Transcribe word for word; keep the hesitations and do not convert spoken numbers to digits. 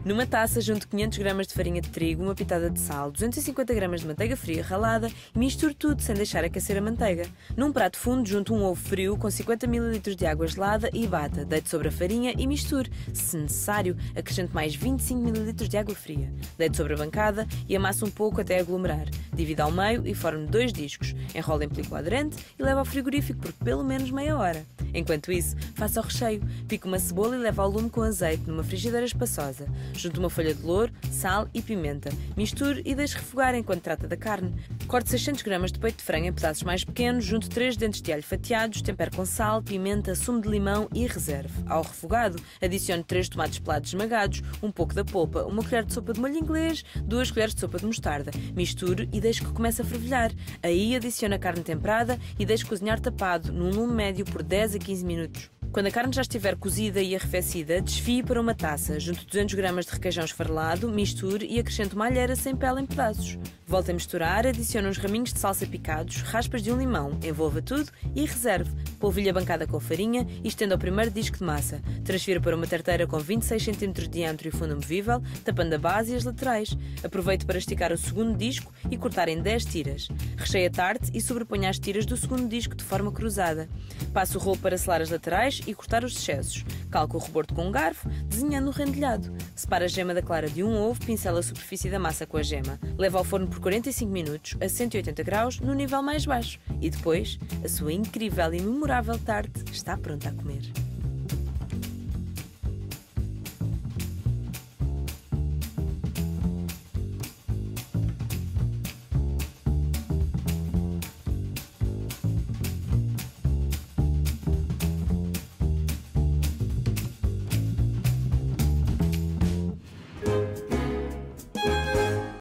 Numa taça, junte quinhentos gramas de farinha de trigo, uma pitada de sal, duzentos e cinquenta gramas de manteiga fria ralada e misture tudo sem deixar aquecer a manteiga. Num prato fundo, junte um ovo frio com cinquenta mililitros de água gelada e bata. Deite sobre a farinha e misture. Se necessário, acrescente mais vinte e cinco mililitros de água fria. Deite sobre a bancada e amasse um pouco até aglomerar. Divida ao meio e forme dois discos. Enrole em película aderente e leve ao frigorífico por pelo menos meia hora. Enquanto isso, faça o recheio. Pique uma cebola e leve ao lume com azeite numa frigideira espaçosa. Junte uma folha de louro, sal e pimenta. Misture e deixe refogar enquanto trata da carne. Corte seiscentos gramas de peito de frango em pedaços mais pequenos, junte três dentes de alho fatiados, tempere com sal, pimenta, sumo de limão e reserve. Ao refogado, adicione três tomates pelados esmagados, um pouco da polpa, uma colher de sopa de molho inglês, duas colheres de sopa de mostarda. Misture e deixe que comece a fervilhar. Aí adicione a carne temperada e deixe cozinhar tapado, num lume médio por dez a quinze minutos. Quando a carne já estiver cozida e arrefecida, desfie para uma taça, junte duzentos gramas de requeijão esfarelado, misture e acrescente uma alheira sem pele em pedaços. Volte a misturar, adicione uns raminhos de salsa picados, raspas de um limão, envolva tudo e reserve. Polvilhe a bancada com farinha e estenda ao primeiro disco de massa. Transfira para uma tarteira com vinte e seis centímetros de diâmetro e fundo movível, tapando a base e as laterais. Aproveite para esticar o segundo disco e cortar em dez tiras. Recheie a tarte e sobreponha as tiras do segundo disco de forma cruzada. Passe o rolo para selar as laterais e cortar os excessos. Calque o rebordo com um garfo, desenhando o rendilhado. Separa a gema da clara de um ovo, pincela a superfície da massa com a gema. Leva ao forno por quarenta e cinco minutos, a cento e oitenta graus, no nível mais baixo. E depois, a sua incrível e memorável tarte está pronta a comer.